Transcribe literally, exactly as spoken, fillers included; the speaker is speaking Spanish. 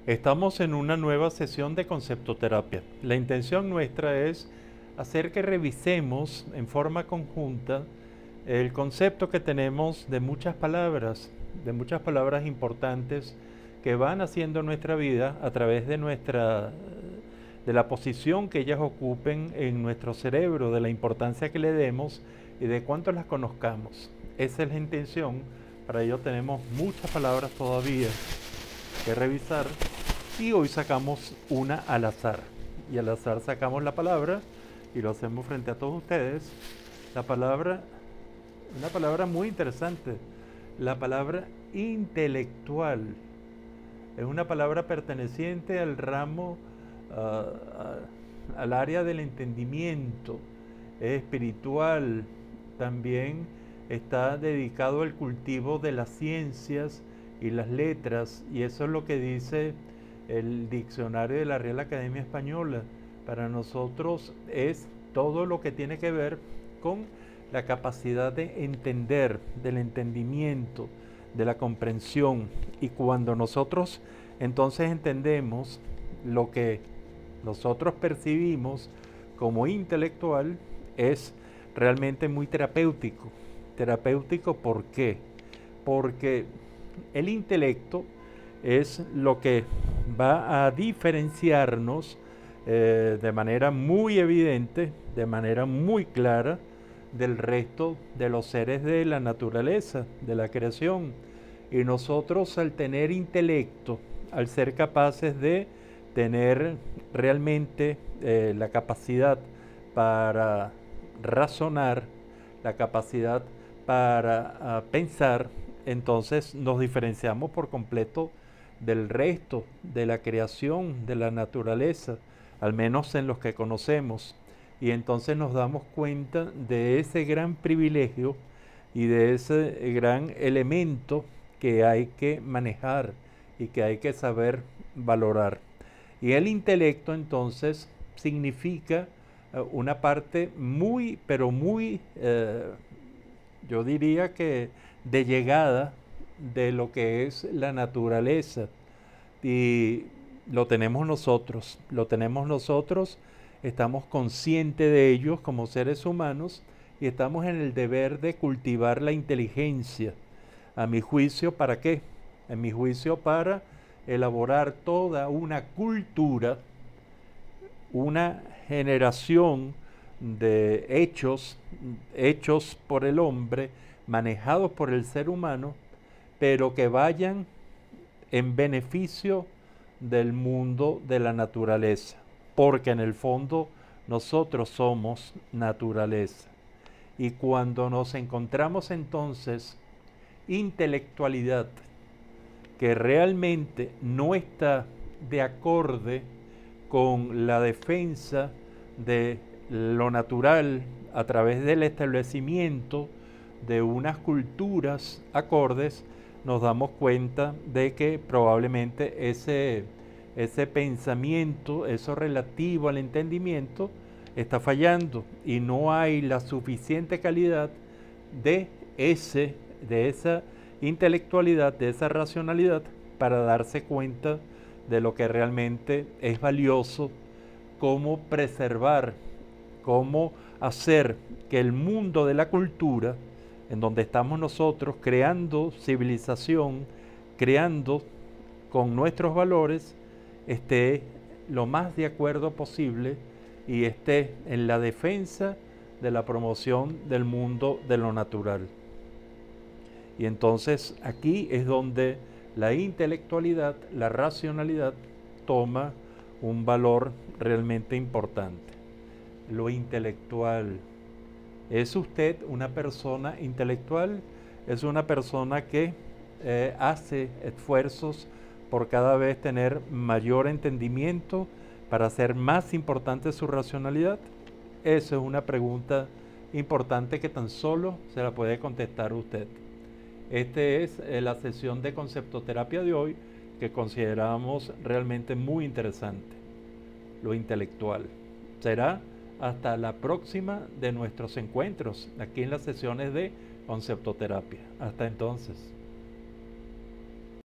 Estamos en una nueva sesión de conceptoterapia. La intención nuestra es hacer que revisemos en forma conjunta el concepto que tenemos de muchas palabras, de muchas palabras importantes que van haciendo nuestra vida a través de nuestra de la posición que ellas ocupen en nuestro cerebro, de la importancia que le demos y de cuánto las conozcamos. Esa es la intención. Para ello tenemos muchas palabras todavía que revisar y hoy sacamos una al azar. Y al azar sacamos la palabra y lo hacemos frente a todos ustedes. La palabra, una palabra muy interesante, la palabra intelectual. Es una palabra perteneciente al ramo, uh, uh, al área del entendimiento, es espiritual, también está dedicado al cultivo de las ciencias y las letras, y eso es lo que dice el diccionario de la Real Academia Española. Para nosotros es todo lo que tiene que ver con la capacidad de entender, del entendimiento, de la comprensión. Y cuando nosotros entonces entendemos lo que nosotros percibimos como intelectual, es realmente muy terapéutico. Terapéutico, ¿por qué? Porque el intelecto es lo que va a diferenciarnos eh, de manera muy evidente, de manera muy clara, del resto de los seres de la naturaleza, de la creación. Y nosotros, al tener intelecto, al ser capaces de tener realmente eh, la capacidad para razonar, la capacidad para uh, pensar, entonces nos diferenciamos por completo del resto de la creación, de la naturaleza, al menos en los que conocemos. Y entonces nos damos cuenta de ese gran privilegio y de ese gran elemento que hay que manejar y que hay que saber valorar. Y el intelecto entonces significa uh, una parte muy, pero muy, uh, yo diría que de llegada de lo que es la naturaleza. Y lo tenemos nosotros, lo tenemos nosotros, estamos conscientes de ellos como seres humanos y estamos en el deber de cultivar la inteligencia. A mi juicio, ¿para qué? En mi juicio, para elaborar toda una cultura, una generación de hechos, hechos por el hombre, manejados por el ser humano, pero que vayan en beneficio del mundo de la naturaleza, porque en el fondo nosotros somos naturaleza. Y cuando nos encontramos entonces intelectualidad que realmente no está de acorde con la defensa de lo natural a través del establecimiento de unas culturas acordes, nos damos cuenta de que probablemente ese, ese pensamiento, eso relativo al entendimiento, está fallando y no hay la suficiente calidad de, ese, de esa intelectualidad, de esa racionalidad, para darse cuenta de lo que realmente es valioso, cómo preservar, cómo hacer que el mundo de la cultura, en donde estamos nosotros creando civilización, creando con nuestros valores, esté lo más de acuerdo posible y esté en la defensa de la promoción del mundo de lo natural. Y entonces aquí es donde la intelectualidad, la racionalidad toma un valor realmente importante. Lo intelectual. ¿Es usted una persona intelectual? ¿Es una persona que eh, hace esfuerzos por cada vez tener mayor entendimiento para hacer más importante su racionalidad? Esa es una pregunta importante que tan solo se la puede contestar usted. Esta es eh, la sesión de conceptoterapia de hoy que consideramos realmente muy interesante. Lo intelectual. Será hasta la próxima de nuestros encuentros aquí en las sesiones de conceptoterapia. Hasta entonces.